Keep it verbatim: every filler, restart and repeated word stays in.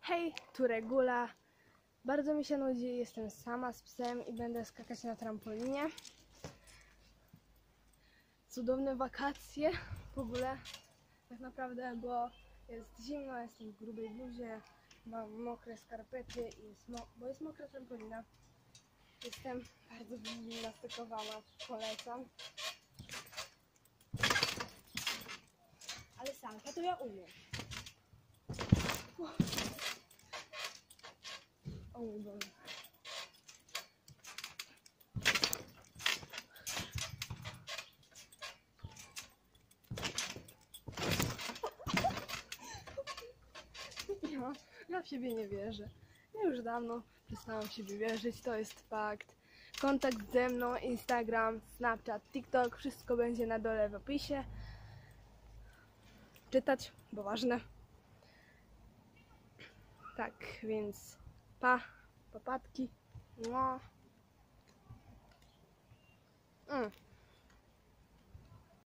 Hej, tu Regula. Bardzo mi się nudzi, jestem sama z psem i będę skakać na trampolinie. Cudowne wakacje w ogóle, tak naprawdę, bo jest zimno, jestem w grubej bluzie, mam mokre skarpety, i jest mo bo jest mokra trampolina. Jestem bardzo wygimnastykowana, polecam. Ale sanka to ja umiem. O mój Boże. Ja, ja w siebie nie wierzę. Ja już dawno przestałam w siebie wierzyć, to jest fakt. Kontakt ze mną, Instagram, Snapchat, TikTok, wszystko będzie na dole w opisie. Czytać, bo ważne. Tak, więc pa, papatki. No. Mm.